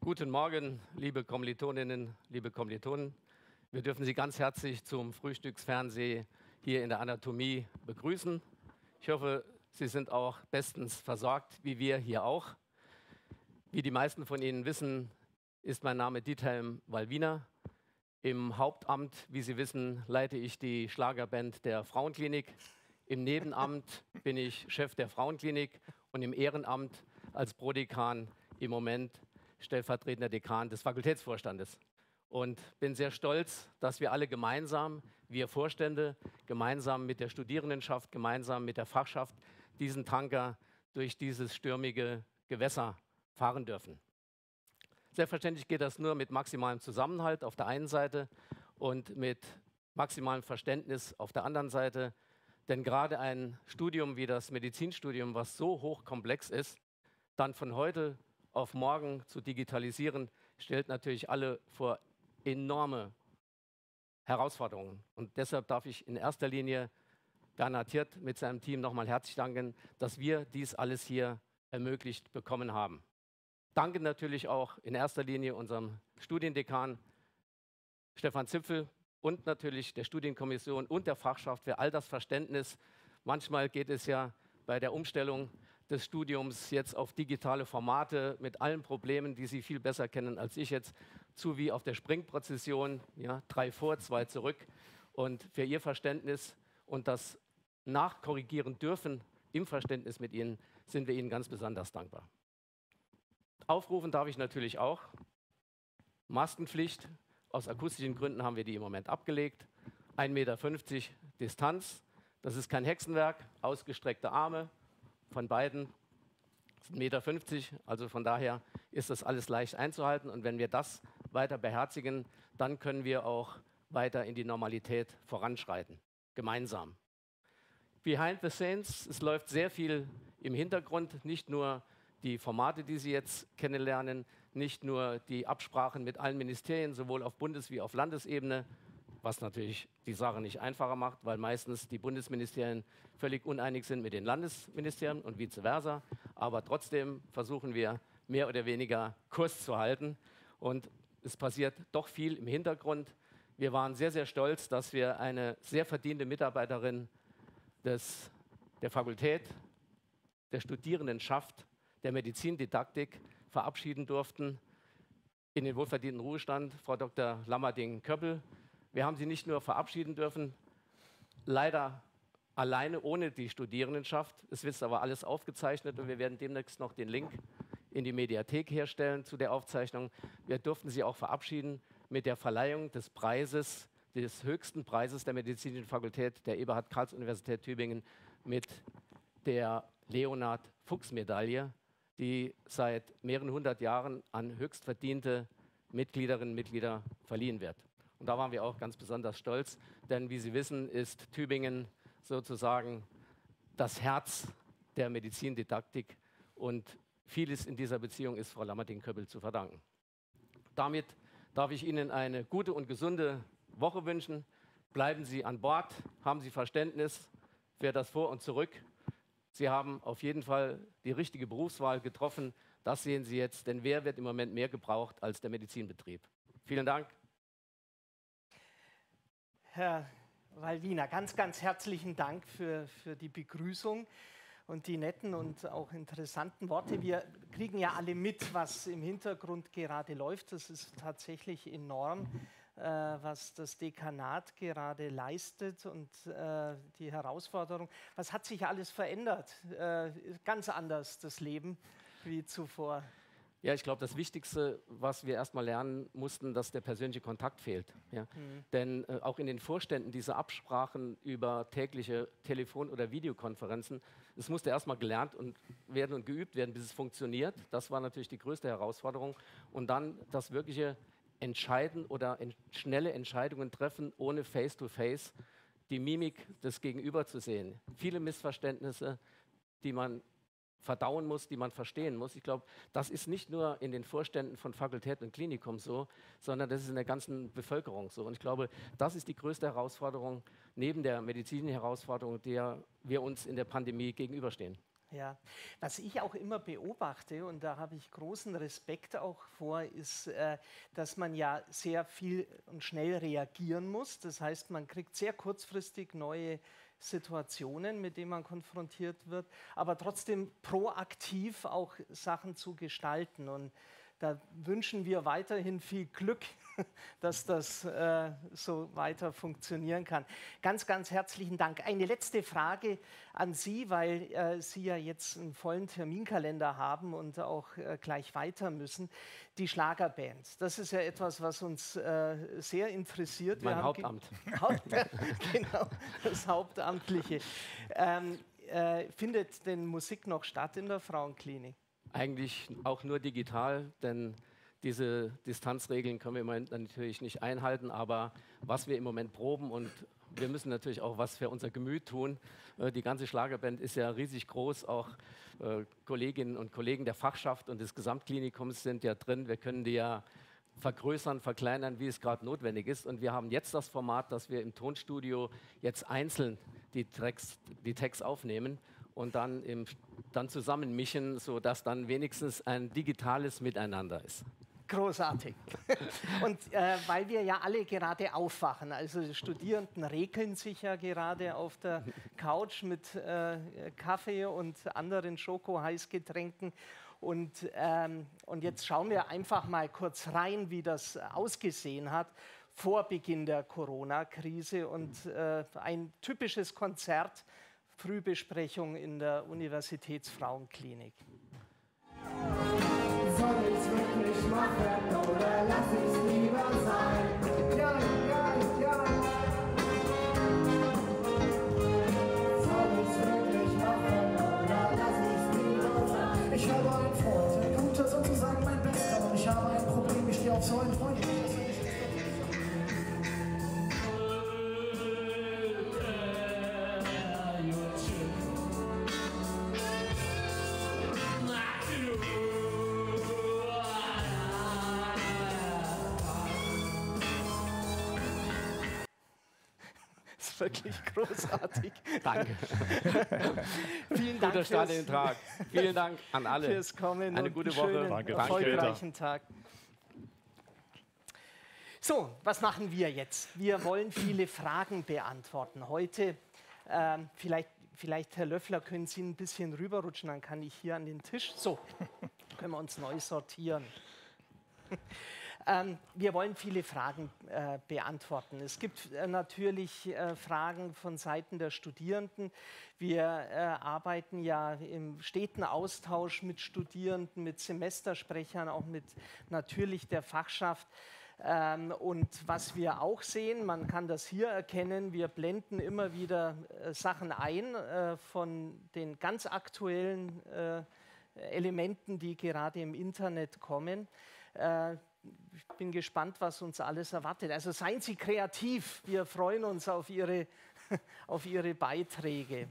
Guten Morgen, liebe Kommilitoninnen, liebe Kommilitonen. Wir dürfen Sie ganz herzlich zum Frühstücksfernsehen hier in der Anatomie begrüßen. Ich hoffe, Sie sind auch bestens versorgt, wie wir hier auch. Wie die meisten von Ihnen wissen, ist mein Name Diethelm Wallwiener. Im Hauptamt, wie Sie wissen, leite ich die Schlagerband der Frauenklinik. Im Nebenamt bin ich Chef der Frauenklinik und im Ehrenamt als Prodekan im Moment stellvertretender Dekan des Fakultätsvorstandes. Und bin sehr stolz, dass wir alle gemeinsam, wir Vorstände, gemeinsam mit der Studierendenschaft, gemeinsam mit der Fachschaft diesen Tanker durch dieses stürmige Gewässer fahren dürfen. Selbstverständlich geht das nur mit maximalem Zusammenhalt auf der einen Seite und mit maximalem Verständnis auf der anderen Seite. Denn gerade ein Studium wie das Medizinstudium, was so hochkomplex ist, dann von heute auf morgen zu digitalisieren, stellt natürlich alle vor enorme Herausforderungen. Und deshalb darf ich in erster Linie Bernhard Hirt mit seinem Team nochmal herzlich danken, dass wir dies alles hier ermöglicht bekommen haben. Danke natürlich auch in erster Linie unserem Studiendekan Stefan Zipfel und natürlich der Studienkommission und der Fachschaft für all das Verständnis. Manchmal geht es ja bei der Umstellung des Studiums jetzt auf digitale Formate mit allen Problemen, die Sie viel besser kennen als ich jetzt, zu wie auf der Springprozession, ja, 3 vor, 2 zurück. Und für Ihr Verständnis und das nachkorrigieren dürfen im Verständnis mit Ihnen, sind wir Ihnen ganz besonders dankbar. Aufrufen darf ich natürlich auch. Maskenpflicht. Aus akustischen Gründen haben wir die im Moment abgelegt. 1,50 Meter Distanz. Das ist kein Hexenwerk. Ausgestreckte Arme von beiden. Das ist 1,50 Meter. Also von daher ist das alles leicht einzuhalten. Und wenn wir das weiter beherzigen, dann können wir auch weiter in die Normalität voranschreiten. Gemeinsam. Behind the scenes, es läuft sehr viel im Hintergrund. Nicht nur die Formate, die Sie jetzt kennenlernen, nicht nur die Absprachen mit allen Ministerien, sowohl auf Bundes- wie auf Landesebene, was natürlich die Sache nicht einfacher macht, weil meistens die Bundesministerien völlig uneinig sind mit den Landesministerien und vice versa. Aber trotzdem versuchen wir, mehr oder weniger Kurs zu halten. Und es passiert doch viel im Hintergrund. Wir waren sehr, sehr stolz, dass wir eine sehr verdiente Mitarbeiterin der Fakultät, der Studierendenschaft, der Medizindidaktik verabschieden durften in den wohlverdienten Ruhestand, Frau Dr. Lammerding-Köppel. Wir haben sie nicht nur verabschieden dürfen, leider alleine ohne die Studierendenschaft. Es wird aber alles aufgezeichnet und wir werden demnächst noch den Link in die Mediathek herstellen zu der Aufzeichnung. Wir durften sie auch verabschieden mit der Verleihung des Preises, des höchsten Preises der Medizinischen Fakultät der Eberhard-Karls-Universität Tübingen mit der Leonhard-Fuchs-Medaille, die seit mehreren hundert Jahren an höchstverdiente Mitgliederinnen und Mitglieder verliehen wird. Und da waren wir auch ganz besonders stolz, denn wie Sie wissen, ist Tübingen sozusagen das Herz der Medizindidaktik und vieles in dieser Beziehung ist Frau Lammerding-Köppel zu verdanken. Damit darf ich Ihnen eine gute und gesunde Woche wünschen. Bleiben Sie an Bord, haben Sie Verständnis für das Vor und Zurück. Sie haben auf jeden Fall die richtige Berufswahl getroffen. Das sehen Sie jetzt, denn wer wird im Moment mehr gebraucht als der Medizinbetrieb? Vielen Dank. Herr Wallwiener, ganz, ganz herzlichen Dank für die Begrüßung und die netten und auch interessanten Worte. Wir kriegen ja alle mit, was im Hintergrund gerade läuft. Das ist tatsächlich enorm, was das Dekanat gerade leistet und die Herausforderung. Was hat sich alles verändert? Ganz anders das Leben wie zuvor. Ja, ich glaube, das Wichtigste, was wir erstmal lernen mussten, dass der persönliche Kontakt fehlt. Ja? Denn auch in den Vorständen diese Absprachen über tägliche Telefon- oder Videokonferenzen, es musste erstmal gelernt werden und geübt werden, bis es funktioniert. Das war natürlich die größte Herausforderung. Und dann das wirkliche Entscheiden oder schnelle Entscheidungen treffen, ohne Face-to-Face, die Mimik des Gegenüber zu sehen. Viele Missverständnisse, die man verdauen muss, die man verstehen muss. Ich glaube, das ist nicht nur in den Vorständen von Fakultät und Klinikum so, sondern das ist in der ganzen Bevölkerung so. Und ich glaube, das ist die größte Herausforderung neben der medizinischen Herausforderung, der wir uns in der Pandemie gegenüberstehen. Ja, was ich auch immer beobachte, und da habe ich großen Respekt auch vor, ist, dass man ja sehr viel und schnell reagieren muss. Das heißt, man kriegt sehr kurzfristig neue Situationen, mit denen man konfrontiert wird, aber trotzdem proaktiv auch Sachen zu gestalten. Und da wünschen wir weiterhin viel Glück, dass das so weiter funktionieren kann. Ganz, ganz herzlichen Dank. Eine letzte Frage an Sie, weil Sie ja jetzt einen vollen Terminkalender haben und auch gleich weiter müssen. Die Schlagerband, das ist ja etwas, was uns sehr interessiert. Mein Hauptamt. Genau, das Hauptamtliche. Findet denn Musik noch statt in der Frauenklinik? Eigentlich auch nur digital, denn diese Distanzregeln können wir im Moment natürlich nicht einhalten, aber was wir im Moment proben, und wir müssen natürlich auch was für unser Gemüt tun. Die ganze Schlagerband ist ja riesig groß, auch Kolleginnen und Kollegen der Fachschaft und des Gesamtklinikums sind ja drin. Wir können die ja vergrößern, verkleinern, wie es gerade notwendig ist. Und wir haben jetzt das Format, dass wir im Tonstudio jetzt einzeln die Tracks aufnehmen und dann zusammen mischen, sodass dann wenigstens ein digitales Miteinander ist. Großartig. Und weil wir ja alle gerade aufwachen, also die Studierenden regeln sich ja gerade auf der Couch mit Kaffee und anderen Schoko-Heißgetränken. Und jetzt schauen wir einfach mal kurz rein, wie das ausgesehen hat vor Beginn der Corona-Krise. Und ein typisches Konzert, Frühbesprechung in der Universitätsfrauenklinik. Soll ich's wirklich machen oder lass ich's lieber sein? Ja, ja, ja. Soll ich's wirklich machen oder lass ich's lieber sein? Ich habe einen Freund, ein guter, sozusagen mein Bester. Und ich habe ein Problem, ich stehe auf so einen Freund. Wirklich großartig. Danke. Vielen Dank Guter Start in den Tag. Vielen Dank an alle. fürs Kommen. Eine und gute einen Woche. schönen, Danke. erfolgreichen Tag. So, was machen wir jetzt? Wir wollen viele Fragen beantworten. Heute, vielleicht Herr Löffler, können Sie ein bisschen rüberrutschen, dann kann ich hier an den Tisch. So, können wir uns neu sortieren. Wir wollen viele Fragen beantworten. Es gibt natürlich Fragen von Seiten der Studierenden. Wir arbeiten ja im steten Austausch mit Studierenden, mit Semestersprechern, auch mit natürlich der Fachschaft. Und was wir auch sehen, man kann das hier erkennen, wir blenden immer wieder Sachen ein von den ganz aktuellen Elementen, die gerade im Internet kommen. Ich bin gespannt, was uns alles erwartet. Also seien Sie kreativ. Wir freuen uns auf Ihre Beiträge.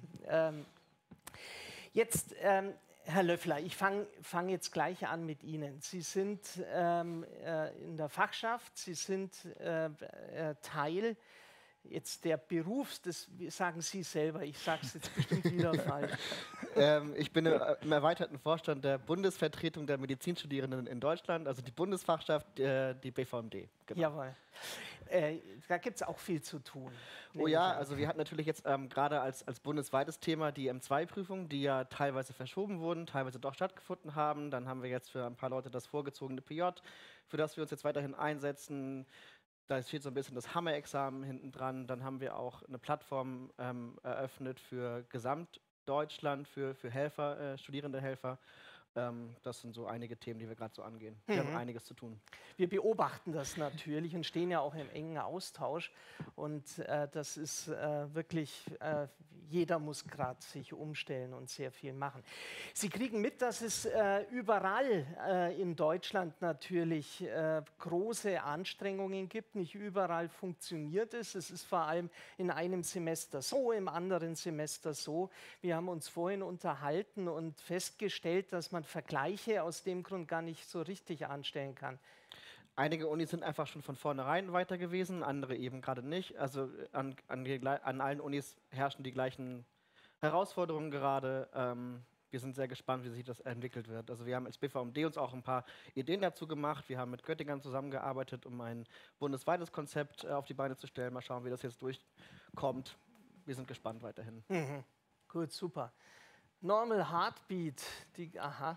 Jetzt, Herr Löffler, ich fang jetzt gleich an mit Ihnen. Sie sind in der Fachschaft, Sie sind Teil jetzt der Berufs, das sagen Sie selber, ich sage es jetzt bestimmt wieder falsch. Ich bin im erweiterten Vorstand der Bundesvertretung der Medizinstudierenden in Deutschland, also die Bundesfachschaft, die BVMD. Genau. Jawohl. Da gibt es auch viel zu tun. Oh ja, also wir hatten natürlich jetzt gerade als bundesweites Thema die M2-Prüfung, die ja teilweise verschoben wurden, teilweise doch stattgefunden haben. Dann haben wir jetzt für ein paar Leute das vorgezogene PJ, für das wir uns jetzt weiterhin einsetzen. Da steht so ein bisschen das Hammer-Examen hinten dran. Dann haben wir auch eine Plattform eröffnet für Gesamtdeutschland, für Helfer, studierende Helfer. Das sind so einige Themen, die wir gerade so angehen. Wir haben einiges zu tun. Wir beobachten das natürlich und stehen ja auch im engen Austausch. Und das ist wirklich, jeder muss gerade sich umstellen und sehr viel machen. Sie kriegen mit, dass es überall in Deutschland natürlich große Anstrengungen gibt. Nicht überall funktioniert es. Es ist vor allem in einem Semester so, im anderen Semester so. Wir haben uns vorhin unterhalten und festgestellt, dass man Vergleiche aus dem Grund gar nicht so richtig anstellen kann. Einige Unis sind einfach schon von vornherein weiter gewesen, andere eben gerade nicht. Also an allen Unis herrschen die gleichen Herausforderungen gerade. wir sind sehr gespannt, wie sich das entwickelt wird. Also wir haben als BVMD uns auch ein paar Ideen dazu gemacht. Wir haben mit Göttingern zusammengearbeitet, um ein bundesweites Konzept auf die Beine zu stellen. Mal schauen, wie das jetzt durchkommt. Wir sind gespannt weiterhin. Gut, super. Normal Heartbeat, aha.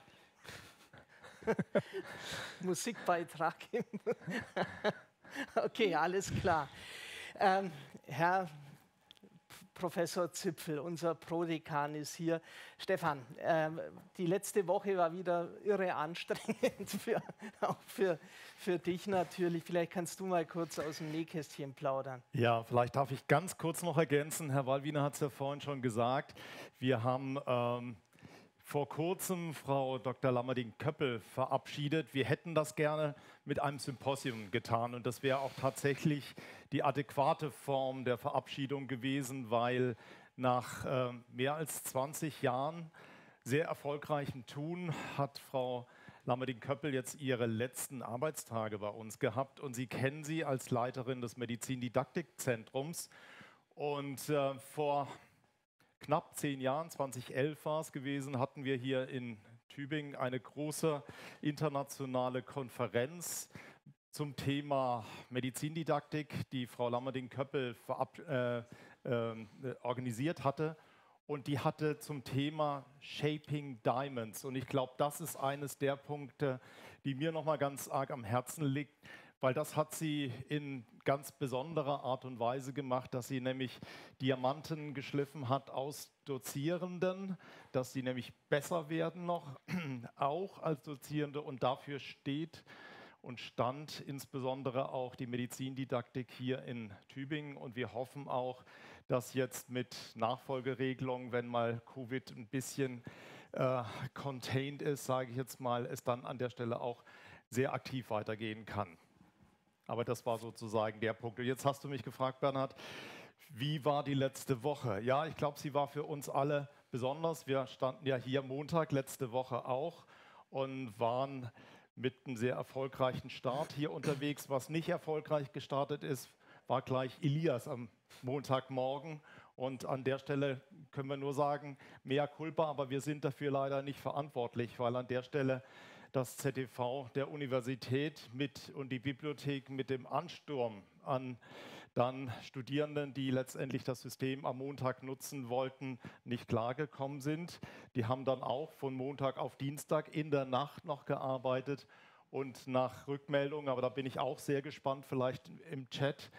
Musikbeitrag. Okay, alles klar. Herr Professor Zipfel, unser Prodekan ist hier. Stefan, die letzte Woche war wieder irre anstrengend, auch für dich natürlich. Vielleicht kannst du mal kurz aus dem Nähkästchen plaudern. Ja, vielleicht darf ich ganz kurz noch ergänzen. Herr Wallwiener hat es ja vorhin schon gesagt. Wir haben vor kurzem Frau Dr. Lammerding-Köppel verabschiedet. Wir hätten das gerne mit einem Symposium getan und das wäre auch tatsächlich die adäquate Form der Verabschiedung gewesen, weil nach mehr als 20 Jahren sehr erfolgreichem Tun hat Frau Lammerding-Köppel jetzt ihre letzten Arbeitstage bei uns gehabt und Sie kennen sie als Leiterin des Medizindidaktikzentrums und vor knapp 10 Jahren, 2011 war es gewesen, hatten wir hier in Tübingen eine große internationale Konferenz zum Thema Medizindidaktik, die Frau Lammerding-Köppel organisiert hatte. Und die hatte zum Thema Shaping Diamonds. Und ich glaube, das ist eines der Punkte, die mir nochmal ganz arg am Herzen liegt, weil das hat sie in ganz besonderer Art und Weise gemacht, dass sie nämlich Diamanten geschliffen hat aus Dozierenden, dass sie nämlich besser werden noch, auch als Dozierende und dafür steht und stand insbesondere auch die Medizindidaktik hier in Tübingen und wir hoffen auch, dass jetzt mit Nachfolgeregelungen, wenn mal Covid ein bisschen contained ist, sage ich jetzt mal, es dann an der Stelle auch sehr aktiv weitergehen kann. Aber das war sozusagen der Punkt. Und jetzt hast du mich gefragt, Bernhard, wie war die letzte Woche? Ja, ich glaube, sie war für uns alle besonders. Wir standen ja hier Montag, letzte Woche auch, und waren mit einem sehr erfolgreichen Start hier unterwegs. Was nicht erfolgreich gestartet ist, war gleich Elias am Montagmorgen. Und an der Stelle können wir nur sagen, mea culpa, aber wir sind dafür leider nicht verantwortlich, weil an der Stelle das ZTV der Universität und die Bibliothek mit dem Ansturm an dann Studierenden, die letztendlich das System am Montag nutzen wollten, nicht klargekommen sind. Die haben dann auch von Montag auf Dienstag in der Nacht noch gearbeitet und nach Rückmeldung, aber da bin ich auch sehr gespannt, vielleicht im Chat,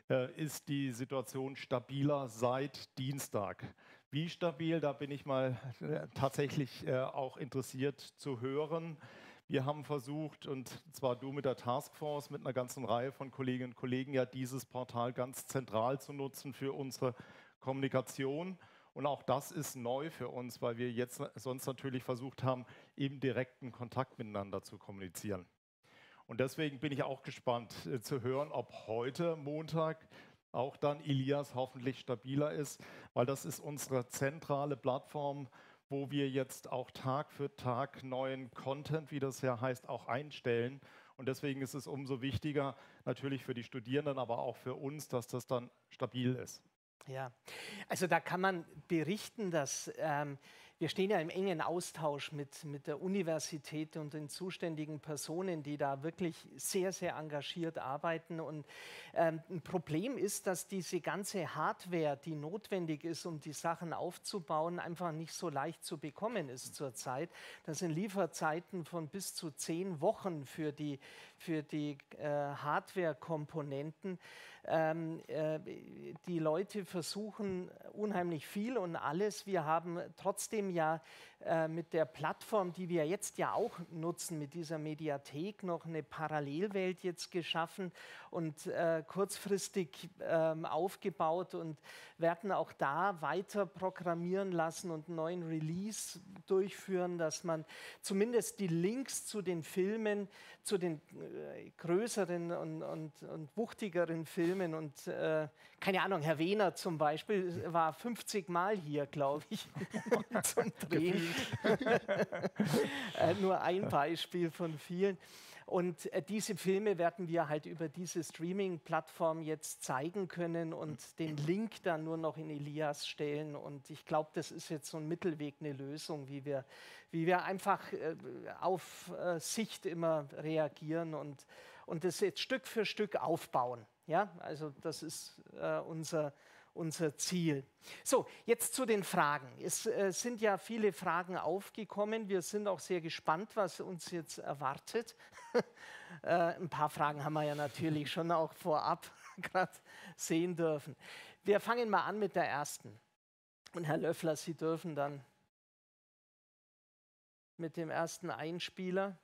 ist die Situation stabiler seit Dienstag. Wie stabil, da bin ich mal tatsächlich auch interessiert zu hören. Wir haben versucht, und zwar du mit der Taskforce, mit einer ganzen Reihe von Kolleginnen und Kollegen, ja dieses Portal ganz zentral zu nutzen für unsere Kommunikation. Und auch das ist neu für uns, weil wir jetzt sonst natürlich versucht haben, im direkten Kontakt miteinander zu kommunizieren. Und deswegen bin ich auch gespannt zu hören, ob heute Montag auch dann Elias hoffentlich stabiler ist, weil das ist unsere zentrale Plattform, wo wir jetzt auch Tag für Tag neuen Content, wie das ja heißt, auch einstellen. Und deswegen ist es umso wichtiger, natürlich für die Studierenden, aber auch für uns, dass das dann stabil ist. Ja, also da kann man berichten, dass wir stehen ja im engen Austausch mit der Universität und den zuständigen Personen, die da wirklich sehr, sehr engagiert arbeiten. Und ein Problem ist, dass diese ganze Hardware, die notwendig ist, um die Sachen aufzubauen, einfach nicht so leicht zu bekommen ist zurzeit. Das sind Lieferzeiten von bis zu 10 Wochen für die Hardware-Komponenten. Die Leute versuchen unheimlich viel und alles. Wir haben trotzdem ja mit der Plattform, die wir jetzt ja auch nutzen, mit dieser Mediathek noch eine Parallelwelt jetzt geschaffen und kurzfristig aufgebaut und werden auch da weiter programmieren lassen und einen neuen Release durchführen, dass man zumindest die Links zu den Filmen, zu den größeren und wuchtigeren Filmen und keine Ahnung, Herr Wehner zum Beispiel war 50 Mal hier, glaube ich, zum Drehen. Nur ein Beispiel von vielen. Und diese Filme werden wir halt über diese Streaming-Plattform jetzt zeigen können und den Link dann nur noch in Elias stellen. Und ich glaube, das ist jetzt so ein Mittelweg, eine Lösung, wie wir einfach auf Sicht immer reagieren und das jetzt Stück für Stück aufbauen. Ja, also das ist unser Ziel. So, jetzt zu den Fragen. Es sind ja viele Fragen aufgekommen. Wir sind auch sehr gespannt, was uns jetzt erwartet. Ein paar Fragen haben wir ja natürlich schon auch vorab gerade sehen dürfen. Wir fangen mal an mit der ersten. Und Herr Löffler, Sie dürfen dann mit dem ersten Einspieler.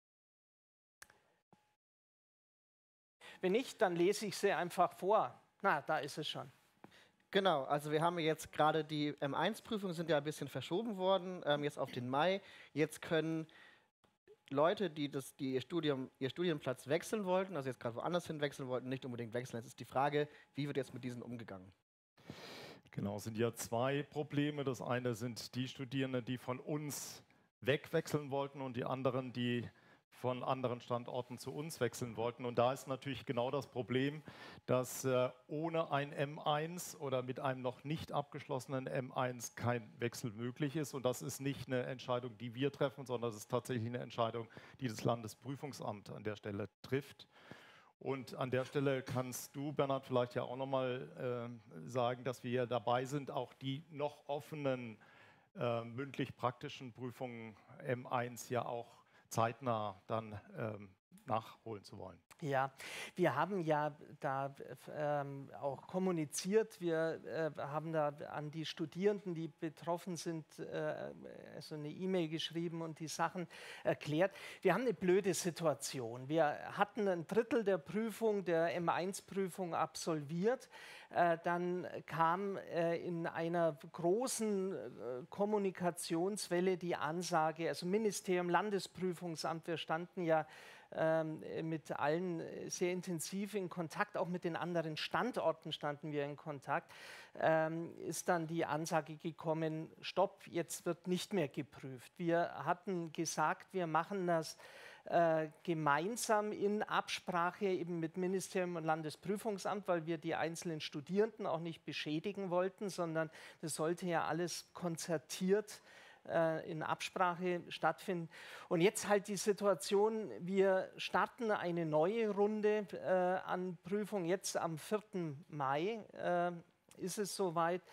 Wenn nicht, dann lese ich sie einfach vor. Na, da ist es schon. Genau, also wir haben jetzt gerade die M1-Prüfungen sind ja ein bisschen verschoben worden, jetzt auf den Mai. Jetzt können Leute, die ihr Studienplatz wechseln wollten, also jetzt gerade woanders hin wechseln wollten, nicht unbedingt wechseln. Jetzt ist die Frage, wie wird jetzt mit diesen umgegangen? Genau, es sind ja zwei Probleme. Das eine sind die Studierenden, die von uns wegwechseln wollten und die anderen, die von anderen Standorten zu uns wechseln wollten. Und da ist natürlich genau das Problem, dass ohne ein M1 oder mit einem noch nicht abgeschlossenen M1 kein Wechsel möglich ist. Und das ist nicht eine Entscheidung, die wir treffen, sondern das ist tatsächlich eine Entscheidung, die das Landesprüfungsamt an der Stelle trifft. Und an der Stelle kannst du, Bernhard, vielleicht ja auch nochmal sagen, dass wir dabei sind, auch die noch offenen mündlich-praktischen Prüfungen M1 ja auch zeitnah dann nachholen zu wollen. Ja, wir haben ja da auch kommuniziert. Wir haben da an die Studierenden, die betroffen sind, also eine E-Mail geschrieben und die Sachen erklärt. Wir haben eine blöde Situation. Wir hatten ein Drittel der Prüfung, der M1-Prüfung absolviert. Dann kam in einer großen Kommunikationswelle die Ansage, also Ministerium, Landesprüfungsamt, wir standen ja mit allen sehr intensiv in Kontakt, auch mit den anderen Standorten standen wir in Kontakt, ist dann die Ansage gekommen, stopp, jetzt wird nicht mehr geprüft. Wir hatten gesagt, wir machen das gemeinsam in Absprache eben mit Ministerium und Landesprüfungsamt, weil wir die einzelnen Studierenden auch nicht beschädigen wollten, sondern das sollte ja alles konzertiert in Absprache stattfinden. Und jetzt halt die Situation, wir starten eine neue Runde an Prüfung. Jetzt am 4. Mai ist es soweit.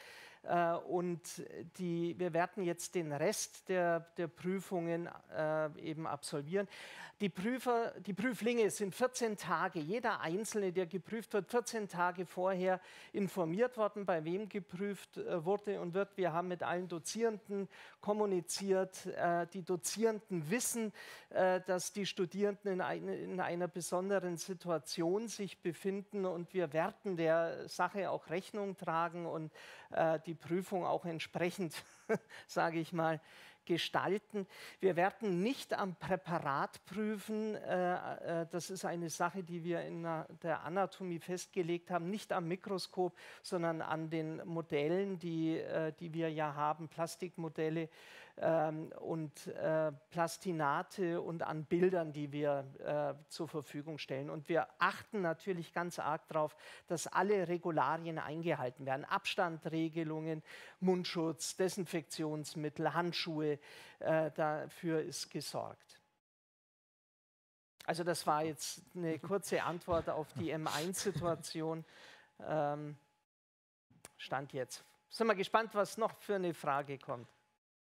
Und wir werden jetzt den Rest der Prüfungen eben absolvieren. Die Prüflinge sind 14 Tage, jeder Einzelne, der geprüft wird, 14 Tage vorher informiert worden, bei wem geprüft wurde und wird. Wir haben mit allen Dozierenden kommuniziert. Die Dozierenden wissen, dass die Studierenden in einer besonderen Situation sich befinden und wir werden der Sache auch Rechnung tragen und die Prüfung auch entsprechend, sage ich mal, gestalten. Wir werden nicht am Präparat prüfen, das ist eine Sache, die wir in der Anatomie festgelegt haben, nicht am Mikroskop, sondern an den Modellen, die wir ja haben, Plastikmodelle und Plastinate und an Bildern, die wir zur Verfügung stellen. Und wir achten natürlich ganz arg darauf, dass alle Regularien eingehalten werden. Abstandregelungen, Mundschutz, Desinfektionsmittel, Handschuhe, dafür ist gesorgt. Also das war jetzt eine kurze Antwort auf die M1-Situation. Stand jetzt. Sind wir gespannt, was noch für eine Frage kommt.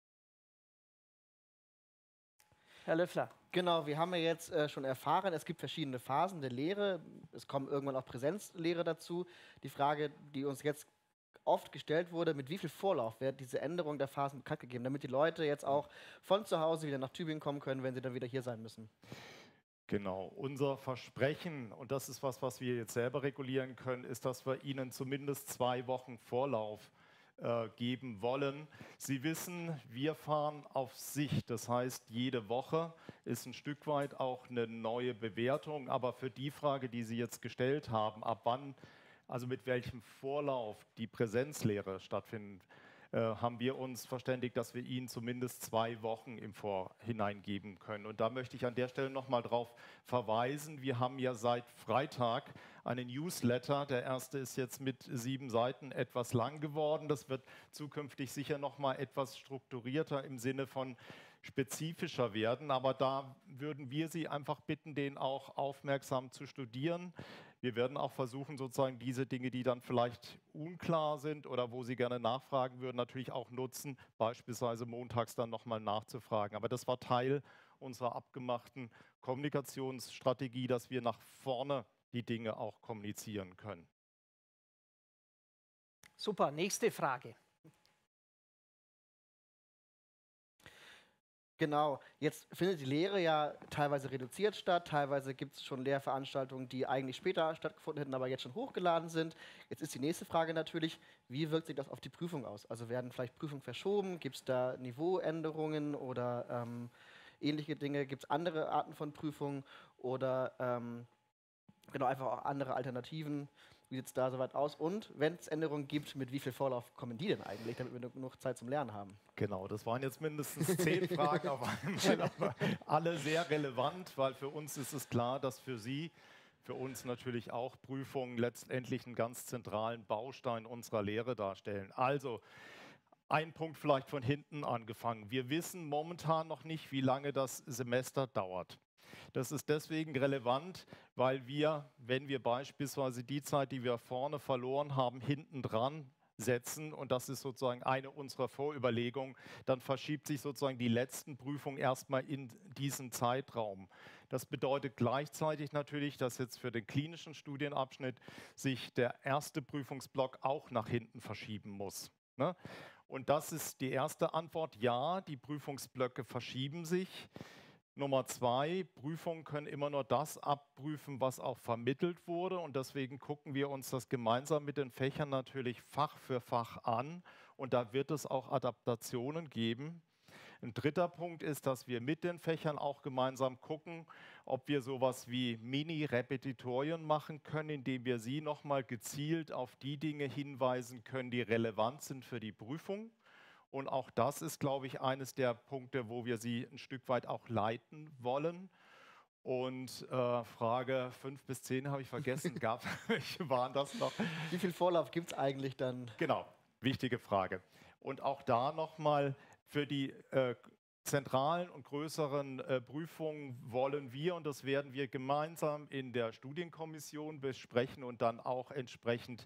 Herr Löffler. Genau, wir haben ja jetzt schon erfahren, es gibt verschiedene Phasen der Lehre. Es kommen irgendwann auch Präsenzlehre dazu. Die Frage, die uns jetzt oft gestellt wurde, mit wie viel Vorlauf wird diese Änderung der Phasen bekannt gegeben, damit die Leute jetzt auch von zu Hause wieder nach Tübingen kommen können, wenn sie dann wieder hier sein müssen? Genau, unser Versprechen, und das ist was wir jetzt selber regulieren können, ist, dass wir Ihnen zumindest 2 Wochen Vorlauf geben wollen. Sie wissen, wir fahren auf Sicht, das heißt, jede Woche ist ein Stück weit auch eine neue Bewertung, aber für die Frage, die Sie jetzt gestellt haben, ab wann, also mit welchem Vorlauf die Präsenzlehre stattfinden haben wir uns verständigt, dass wir Ihnen zumindest 2 Wochen im Vorhinein geben können. Und da möchte ich an der Stelle nochmal darauf verweisen. Wir haben ja seit Freitag einen Newsletter. Der erste ist jetzt mit 7 Seiten etwas lang geworden. Das wird zukünftig sicher nochmal etwas strukturierter im Sinne von spezifischer werden. Aber da würden wir Sie einfach bitten, den auch aufmerksam zu studieren. Wir werden auch versuchen, sozusagen diese Dinge, die dann vielleicht unklar sind oder wo Sie gerne nachfragen würden, natürlich auch nutzen, beispielsweise montags dann nochmal nachzufragen. Aber das war Teil unserer abgemachten Kommunikationsstrategie, dass wir nach vorne die Dinge auch kommunizieren können. Super, nächste Frage. Genau, jetzt findet die Lehre ja teilweise reduziert statt, teilweise gibt es schon Lehrveranstaltungen, die eigentlich später stattgefunden hätten, aber jetzt schon hochgeladen sind. Jetzt ist die nächste Frage natürlich, wie wirkt sich das auf die Prüfung aus? Also werden vielleicht Prüfungen verschoben, gibt es da Niveauänderungen oder ähnliche Dinge, gibt es andere Arten von Prüfungen oder genau, einfach auch andere Alternativen? Wie sieht es da soweit aus? Und wenn es Änderungen gibt, mit wie viel Vorlauf kommen die denn eigentlich, damit wir genug Zeit zum Lernen haben? Genau, das waren jetzt mindestens 10 Fragen auf einmal, aber alle sehr relevant, weil für uns ist es klar, dass für Sie, für uns natürlich auch Prüfungen letztendlich einen ganz zentralen Baustein unserer Lehre darstellen. Also ein Punkt vielleicht von hinten angefangen. Wir wissen momentan noch nicht, wie lange das Semester dauert. Das ist deswegen relevant, weil wir, wenn wir beispielsweise die Zeit, die wir vorne verloren haben, hinten dran setzen, und das ist sozusagen eine unserer Vorüberlegungen, dann verschiebt sich sozusagen die letzten Prüfungen erstmal in diesen Zeitraum. Das bedeutet gleichzeitig natürlich, dass jetzt für den klinischen Studienabschnitt sich der erste Prüfungsblock auch nach hinten verschieben muss. Ne? Und das ist die erste Antwort. Ja, die Prüfungsblöcke verschieben sich. Nummer 2, Prüfungen können immer nur das abprüfen, was auch vermittelt wurde. Und deswegen gucken wir uns das gemeinsam mit den Fächern natürlich Fach für Fach an. Und da wird es auch Adaptationen geben. Ein dritter Punkt ist, dass wir mit den Fächern auch gemeinsam gucken, ob wir sowas wie Mini-Repetitorien machen können, indem wir Sie nochmal gezielt auf die Dinge hinweisen können, die relevant sind für die Prüfung. Und auch das ist, glaube ich, eines der Punkte, wo wir Sie ein Stück weit auch leiten wollen. Und Frage 5 bis 10 habe ich vergessen. Welche waren das noch? Wie viel Vorlauf gibt es eigentlich dann? Genau, wichtige Frage. Und auch da nochmal für die zentralen und größeren Prüfungen wollen wir, und das werden wir gemeinsam in der Studienkommission besprechen und dann auch entsprechend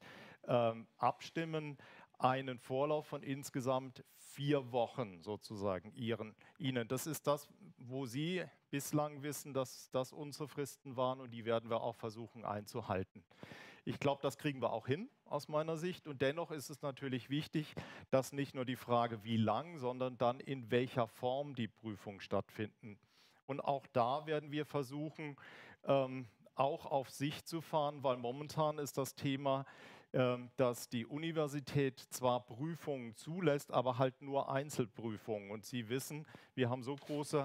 abstimmen, einen Vorlauf von insgesamt 4 Wochen sozusagen Ihnen. Das ist das, wo Sie bislang wissen, dass das unsere Fristen waren, und die werden wir auch versuchen einzuhalten. Ich glaube, das kriegen wir auch hin aus meiner Sicht, und dennoch ist es natürlich wichtig, dass nicht nur die Frage, wie lang, sondern dann in welcher Form die Prüfungen stattfinden. Und auch da werden wir versuchen, auch auf Sicht zu fahren, weil momentan ist das Thema, dass die Universität zwar Prüfungen zulässt, aber halt nur Einzelprüfungen. Und Sie wissen, wir haben so große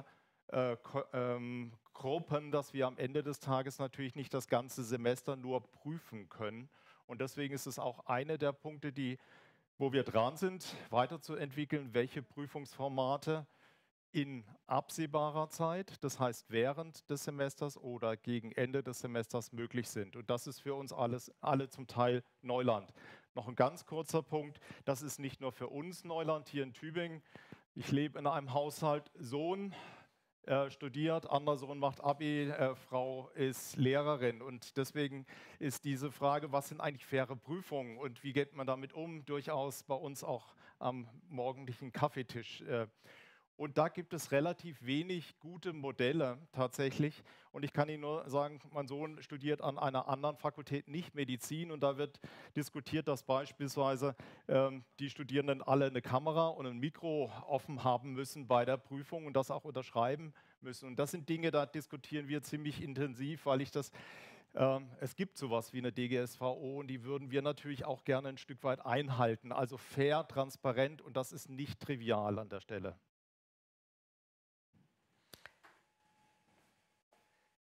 Gruppen, dass wir am Ende des Tages natürlich nicht das ganze Semester nur prüfen können. Und deswegen ist es auch einer der Punkte, wo wir dran sind, weiterzuentwickeln, welche Prüfungsformate in absehbarer Zeit, das heißt während des Semesters oder gegen Ende des Semesters möglich sind. Und das ist für uns alle zum Teil Neuland. Noch ein ganz kurzer Punkt, das ist nicht nur für uns Neuland hier in Tübingen. Ich lebe in einem Haushalt, Sohn studiert, anderer Sohn macht Abi, Frau ist Lehrerin. Und deswegen ist diese Frage, was sind eigentlich faire Prüfungen und wie geht man damit um, durchaus bei uns auch am morgendlichen Kaffeetisch. Und da gibt es relativ wenig gute Modelle tatsächlich. Und ich kann Ihnen nur sagen, mein Sohn studiert an einer anderen Fakultät, nicht Medizin. Und da wird diskutiert, dass beispielsweise die Studierenden alle eine Kamera und ein Mikro offen haben müssen bei der Prüfung und das auch unterschreiben müssen. Und das sind Dinge, da diskutieren wir ziemlich intensiv, weil es gibt sowas wie eine DGSVO, und die würden wir natürlich auch gerne ein Stück weit einhalten. Also fair, transparent, und das ist nicht trivial an der Stelle.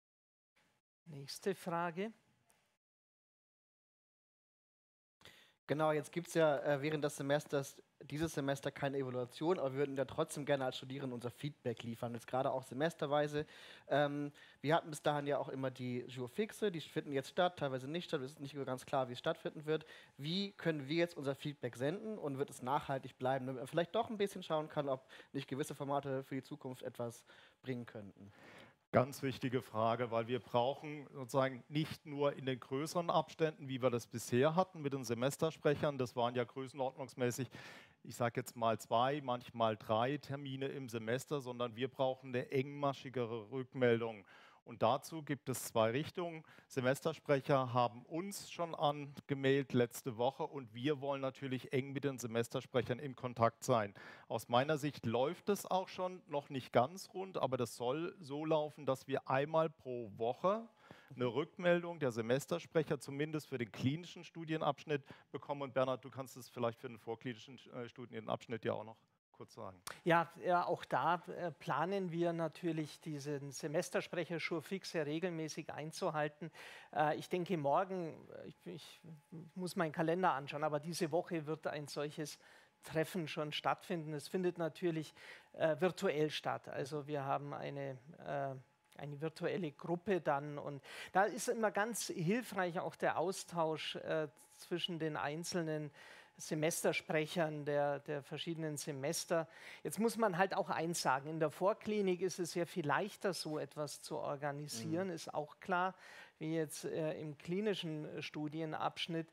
Nächste Frage. Genau, jetzt gibt es ja während des Semesters, dieses Semester keine Evaluation, aber wir würden ja trotzdem gerne als Studierende unser Feedback liefern, jetzt gerade auch semesterweise. Wir hatten bis dahin ja auch immer die Jour fixe, die finden jetzt statt, teilweise nicht statt, es ist nicht ganz klar, wie es stattfinden wird. Wie können wir jetzt unser Feedback senden und wird es nachhaltig bleiben, damit man vielleicht doch ein bisschen schauen kann, ob nicht gewisse Formate für die Zukunft etwas bringen könnten? Ganz wichtige Frage, weil wir brauchen sozusagen nicht nur in den größeren Abständen, wie wir das bisher hatten mit den Semestersprechern, das waren ja größenordnungsmäßig, ich sage jetzt mal 2, manchmal 3 Termine im Semester, sondern wir brauchen eine engmaschigere Rückmeldung. Und dazu gibt es 2 Richtungen. Semestersprecher haben uns schon angemeldet letzte Woche und wir wollen natürlich eng mit den Semestersprechern in Kontakt sein. Aus meiner Sicht läuft es auch schon, noch nicht ganz rund, aber das soll so laufen, dass wir einmal pro Woche eine Rückmeldung der Semestersprecher, zumindest für den klinischen Studienabschnitt, bekommen. Und Bernhard, du kannst es vielleicht für den vorklinischen Studienabschnitt ja auch noch kurz sagen. Ja, auch da planen wir natürlich diesen Semestersprecher Jour fixe regelmäßig einzuhalten. Ich denke, morgen, ich muss meinen Kalender anschauen, aber diese Woche wird ein solches Treffen schon stattfinden. Es findet natürlich virtuell statt. Also wir haben eine virtuelle Gruppe dann und da ist immer ganz hilfreich auch der Austausch zwischen den einzelnen Semestersprechern der verschiedenen Semester. Jetzt muss man halt auch eins sagen, in der Vorklinik ist es ja viel leichter, so etwas zu organisieren, ist auch klar, wie jetzt im klinischen Studienabschnitt.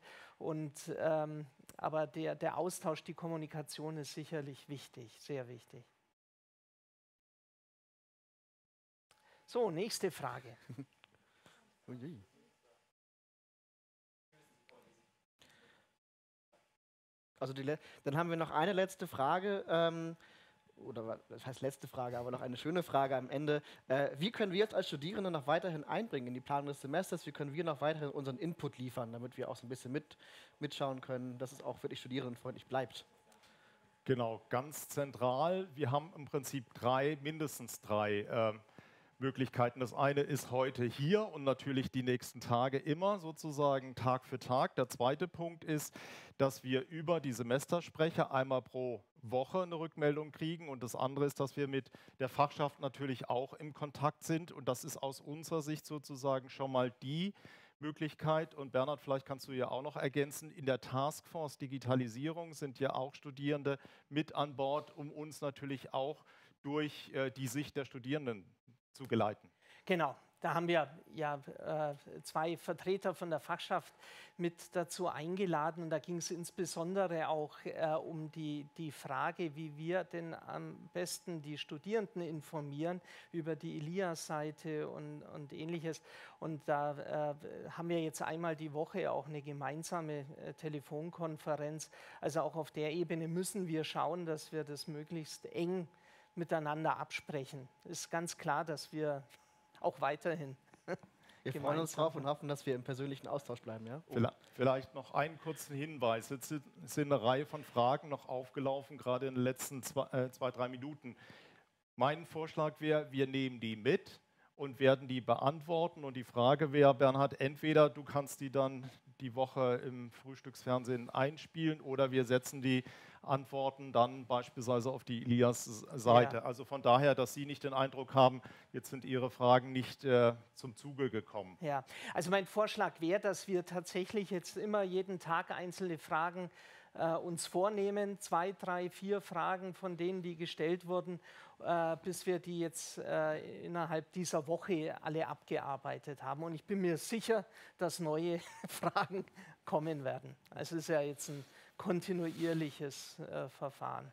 Aber der Austausch, die Kommunikation ist sicherlich wichtig, sehr wichtig. So, nächste Frage. Also dann haben wir noch eine letzte Frage, oder das heißt letzte Frage, aber noch eine schöne Frage am Ende. Wie können wir jetzt als Studierende noch weiterhin einbringen in die Planung des Semesters? Wie können wir noch weiterhin unseren Input liefern, damit wir auch so ein bisschen mitschauen können, dass es auch wirklich studierendenfreundlich bleibt? Genau, ganz zentral. Wir haben im Prinzip mindestens drei Möglichkeiten. Das eine ist heute hier und natürlich die nächsten Tage immer sozusagen Tag für Tag. Der zweite Punkt ist, dass wir über die Semestersprecher einmal pro Woche eine Rückmeldung kriegen und das andere ist, dass wir mit der Fachschaft natürlich auch im Kontakt sind und das ist aus unserer Sicht sozusagen schon mal die Möglichkeit. Und Bernhard, vielleicht kannst du ja auch noch ergänzen, in der Taskforce Digitalisierung sind ja auch Studierende mit an Bord, um uns natürlich auch durch die Sicht der Studierenden zu geleiten. Genau, da haben wir ja 2 Vertreter von der Fachschaft mit dazu eingeladen und da ging es insbesondere auch um die Frage, wie wir denn am besten die Studierenden informieren über die Elias-Seite und Ähnliches. Und da haben wir jetzt einmal die Woche auch eine gemeinsame Telefonkonferenz. Also auch auf der Ebene müssen wir schauen, dass wir das möglichst eng miteinander absprechen. Es ist ganz klar, dass wir auch weiterhin wir freuen uns drauf und hoffen, dass wir im persönlichen Austausch bleiben. Ja? Vielleicht noch einen kurzen Hinweis. Jetzt sind eine Reihe von Fragen noch aufgelaufen, gerade in den letzten 2-3 Minuten. Mein Vorschlag wäre, wir nehmen die mit und werden die beantworten. Und die Frage wäre, Bernhard, entweder du kannst die dann die Woche im Frühstücksfernsehen einspielen oder wir setzen die Antworten dann beispielsweise auf die Elias-Seite. Ja. Also von daher, dass Sie nicht den Eindruck haben, jetzt sind Ihre Fragen nicht zum Zuge gekommen. Ja, also mein Vorschlag wäre, dass wir tatsächlich jetzt immer jeden Tag einzelne Fragen uns vornehmen, 2, 3, 4 Fragen von denen, die gestellt wurden, bis wir die jetzt innerhalb dieser Woche alle abgearbeitet haben. Und ich bin mir sicher, dass neue Fragen kommen werden. Also es ist ja jetzt ein kontinuierliches Verfahren.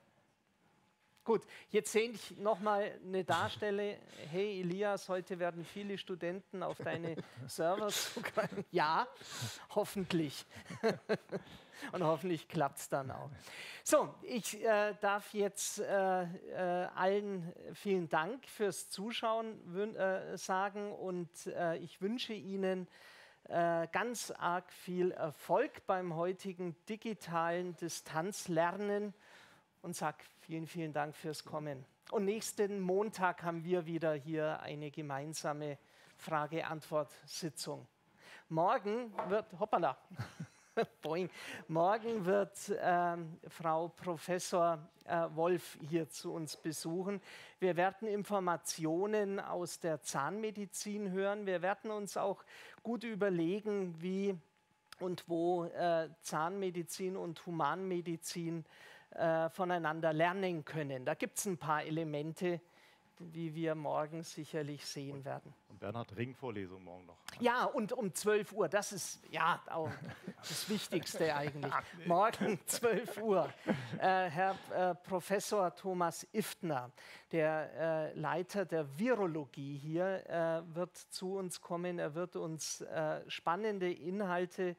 Gut, jetzt sehe ich nochmal eine Darstelle. Hey Elias, heute werden viele Studenten auf deine Server zugreifen. Ja, hoffentlich. Und hoffentlich klappt es dann auch. So, ich darf jetzt allen vielen Dank fürs Zuschauen sagen und ich wünsche Ihnen ganz arg viel Erfolg beim heutigen digitalen Distanzlernen und sage vielen, vielen Dank fürs Kommen. Und nächsten Montag haben wir wieder hier eine gemeinsame Frage-Antwort-Sitzung. Morgen wird, hoppala, Boing. Morgen wird Frau Professor Wolf hier zu uns besuchen. Wir werden Informationen aus der Zahnmedizin hören. Wir werden uns auch gut überlegen, wie und wo Zahnmedizin und Humanmedizin voneinander lernen können. Da gibt es ein paar Elemente, wie wir morgen sicherlich sehen werden. Und Bernhard, Ringvorlesung morgen noch. Ja, und um 12 Uhr, das ist ja auch das Wichtigste eigentlich. Morgen 12 Uhr. Herr Professor Thomas Iftner, der Leiter der Virologie hier, wird zu uns kommen. Er wird uns spannende Inhalte,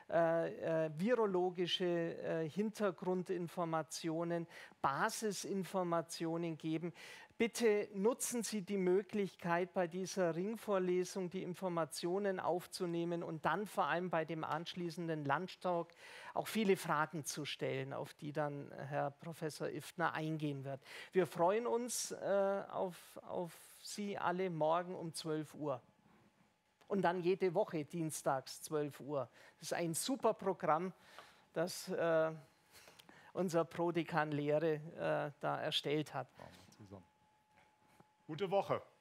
virologische Hintergrundinformationen, Basisinformationen geben. Bitte nutzen Sie die Möglichkeit, bei dieser Ringvorlesung die Informationen aufzunehmen und dann vor allem bei dem anschließenden Lunchtalk auch viele Fragen zu stellen, auf die dann Herr Professor Iftner eingehen wird. Wir freuen uns auf Sie alle morgen um 12 Uhr. Und dann jede Woche dienstags 12 Uhr. Das ist ein super Programm, das unser Prodekan Lehre da erstellt hat. Gute Woche.